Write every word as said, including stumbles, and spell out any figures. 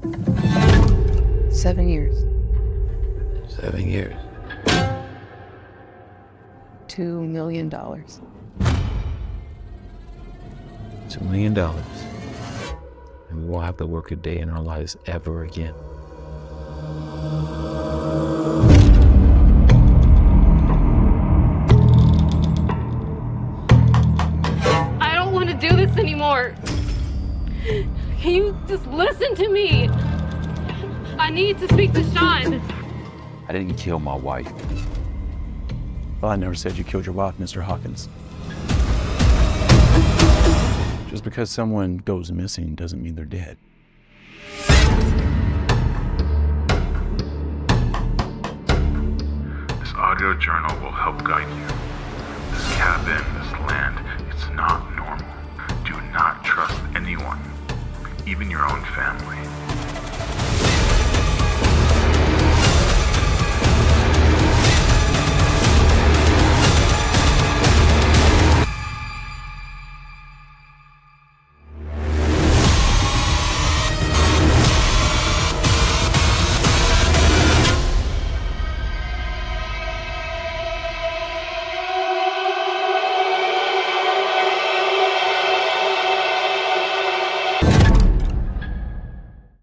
Seven years. Seven years. Two million dollars. Two million dollars. And we won't have to work a day in our lives ever again. I don't want to do this anymore. Can you just listen to me? I need to speak to Sean. I didn't kill my wife. Well, I never said you killed your wife, Mister Hawkins. Just because someone goes missing doesn't mean they're dead. This audio journal will help guide you. This cabin, this land, it's not normal. Do not trust anyone, even your own family.